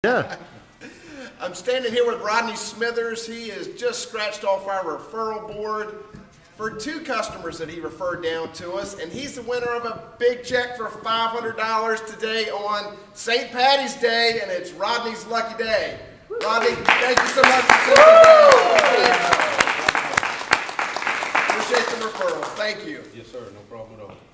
Yeah. I'm standing here with Rodney Smithers. He has just scratched off our referral board for 2 customers that he referred down to us, and he's the winner of a big check for $500 today on St. Patty's Day, and it's Rodney's lucky day. Rodney, thank you so much for sitting down. Appreciate the referral. Thank you. Yes, sir. No problem at all.